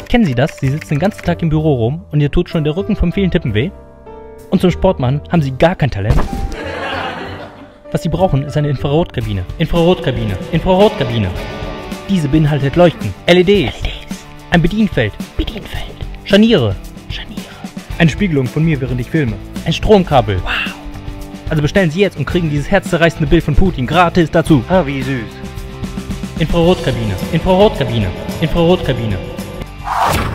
Kennen Sie das? Sie sitzen den ganzen Tag im Büro rum und ihr tut schon der Rücken vom vielen Tippen weh? Und zum Sportmann haben Sie gar kein Talent? Was Sie brauchen, ist eine Infrarotkabine. Infrarotkabine. Infrarotkabine. Diese beinhaltet Leuchten, LEDs, ein Bedienfeld, Scharniere, eine Spiegelung von mir, während ich filme, ein Stromkabel. Wow. Also bestellen Sie jetzt und kriegen dieses herzzerreißende Bild von Putin gratis dazu. Ah, wie süß. Infrarotkabine, Infrarotkabine, Infrarotkabine.